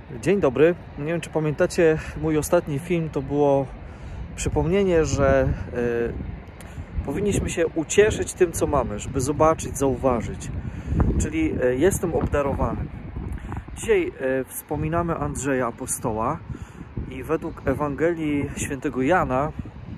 Dzień dobry. Nie wiem, czy pamiętacie mój ostatni film. To było przypomnienie, że powinniśmy się ucieszyć tym, co mamy, żeby zobaczyć, zauważyć. Czyli jestem obdarowany. Dzisiaj wspominamy Andrzeja Apostoła i według Ewangelii Świętego Jana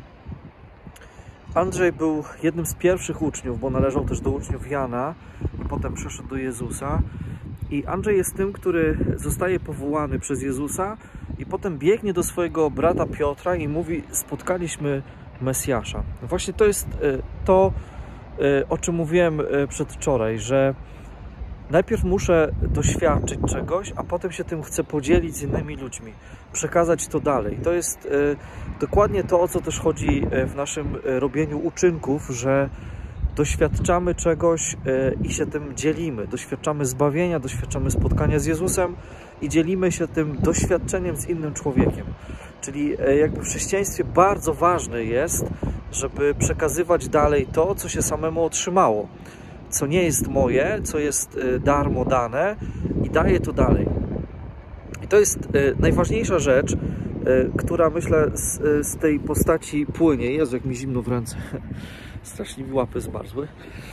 Andrzej był jednym z pierwszych uczniów, bo należał też do uczniów Jana i potem przeszedł do Jezusa. I Andrzej jest tym, który zostaje powołany przez Jezusa i potem biegnie do swojego brata Piotra i mówi: spotkaliśmy Mesjasza. Właśnie to jest to, o czym mówiłem przedwczoraj, że najpierw muszę doświadczyć czegoś, a potem się tym chcę podzielić z innymi ludźmi, przekazać to dalej. To jest dokładnie to, o co też chodzi w naszym robieniu uczynków, że doświadczamy czegoś i się tym dzielimy. Doświadczamy zbawienia, doświadczamy spotkania z Jezusem i dzielimy się tym doświadczeniem z innym człowiekiem. Czyli jakby w chrześcijaństwie bardzo ważne jest, żeby przekazywać dalej to, co się samemu otrzymało. Co nie jest moje, co jest darmo dane i daję to dalej. I to jest najważniejsza rzecz, która, myślę, z tej postaci płynie. Jezu, jak mi zimno w ręce. Strasznie mi łapy zmarzły.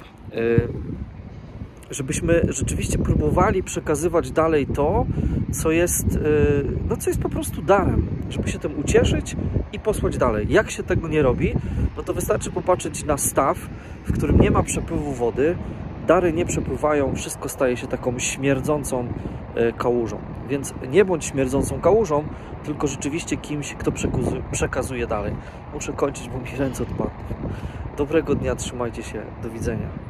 Żebyśmy rzeczywiście próbowali przekazywać dalej to, co jest, co jest po prostu darem. Żeby się tym ucieszyć i posłać dalej. Jak się tego nie robi, no to wystarczy popatrzeć na staw, w którym nie ma przepływu wody, dary nie przepływają, wszystko staje się taką śmierdzącą kałużą. Więc nie bądź śmierdzącą kałużą, tylko rzeczywiście kimś, kto przekazuje dalej. Muszę kończyć, bo mi ręce odpadną. Dobrego dnia, trzymajcie się, do widzenia.